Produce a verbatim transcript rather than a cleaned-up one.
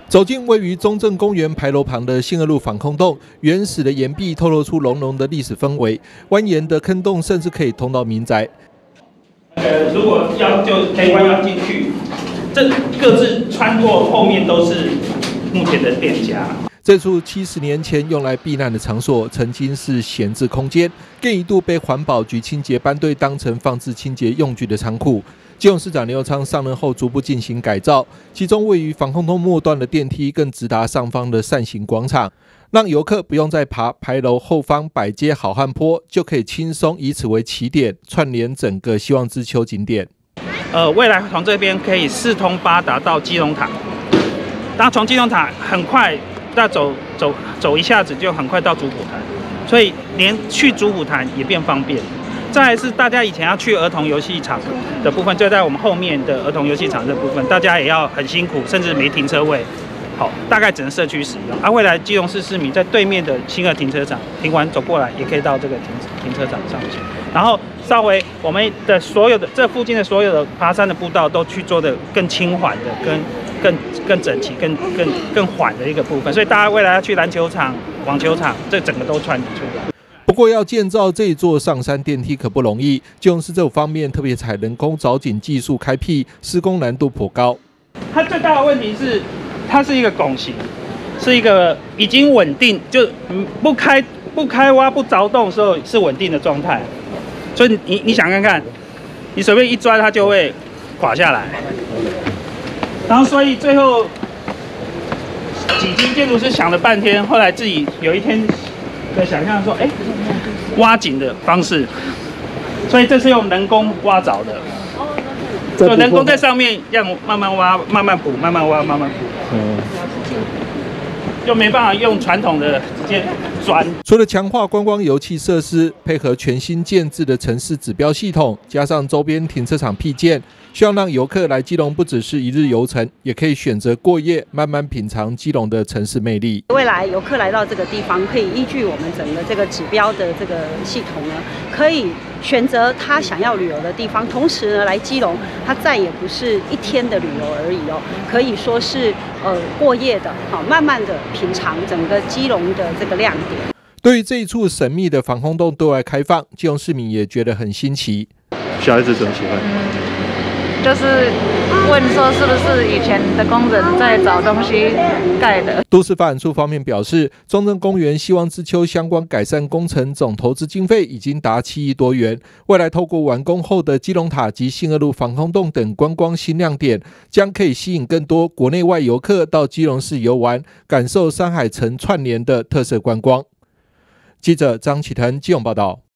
走进位于中正公园牌楼旁的信二路防空洞，原始的岩壁透露出浓浓的历史氛围，蜿蜒的坑洞甚至可以通到民宅。 呃，如果要就可以弯腰进去，这各自穿过后面都是目前的店家。 这处七十年前用来避难的场所，曾经是闲置空间，更一度被环保局清洁班队当成放置清洁用具的仓库。基隆市长刘昌上任后，逐步进行改造，其中位于防空洞末端的电梯更直达上方的扇形广场，让游客不用再爬牌楼后方百阶好汉坡，就可以轻松以此为起点，串联整个希望之丘景点。 呃，未来从这边可以四通八达到基隆塔，然后从基隆塔很快。 那走走走一下子就很快到主普坛，所以连去主普坛也变方便。再来是大家以前要去儿童游戏场的部分，就在我们后面的儿童游戏场这部分，大家也要很辛苦，甚至没停车位，好，大概只能社区使用。啊，未来基隆市市民在对面的新二停车场停完走过来，也可以到这个停停车场上去。然后稍微我们的所有的这附近的所有的爬山的步道都去做的更轻缓的跟。 更更整齐、更更更缓的一个部分，所以大家未来要去篮球场、网球场，这整个都串出来。 不过，要建造这一座上山电梯可不容易，基隆市这方面特别采人工凿井技术开辟，施工难度颇高。 它最大的问题是，它是一个拱形，是一个已经稳定，就不开不开挖不凿洞的时候是稳定的状态，所以你你想看看，你随便一抓它就会垮下来。 然后，所以最后几经建筑师想了半天，后来自己有一天的想象说，哎，挖井的方式，所以这是用人工挖凿的，就人工在上面让慢慢挖、慢慢补、慢慢挖、慢慢补。嗯。 就没办法用传统的直接钻。 除了强化观光油气设施，配合全新建制的城市指标系统，加上周边停车场辟建，希望让游客来基隆不只是一日游程，也可以选择过夜，慢慢品尝基隆的城市魅力。 未来游客来到这个地方，可以依据我们整个这个指标的这个系统呢，可以选择他想要旅游的地方，同时呢，来基隆，它再也不是一天的旅游而已哦，可以说是呃过夜的，好，慢慢的。 品尝整个基隆的这个亮点。 对于这一处神秘的防空洞对外开放，基隆市民也觉得很新奇。 小孩子怎么喜欢？ 嗯，就是问说是不是以前的工人在找东西盖的。 都市发展处方面表示，中正公园希望之丘相关改善工程总投资经费已经达七亿多元。未来透过完工后的基隆塔及信二路防空洞等观光新亮点，将可以吸引更多国内外游客到基隆市游玩，感受山海城串联的特色观光。记者张启腾基隆报道。